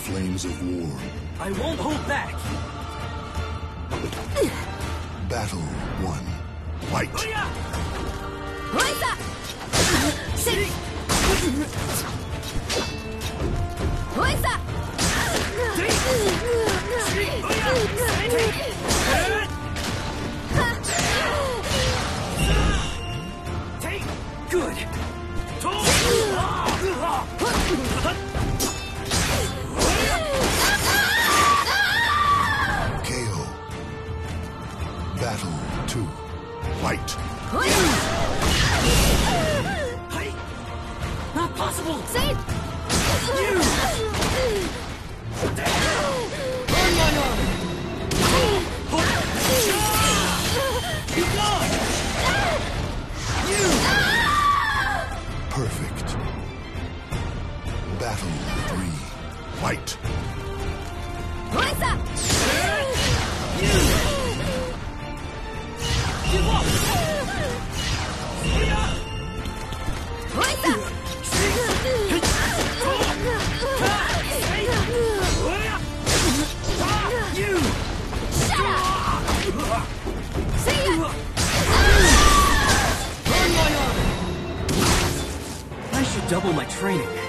flames of war. I won't hold back. Battle 1. Fight! Rise up! Sit! Rise up! Good. KO. Battle 2. Fight! Not possible. Sit! Burn my arm. Be gone. Perfect. Battle 3. Fight! Rise up! Give up. Rise up! Shut up! See ya! Burn my arm. I should double my training.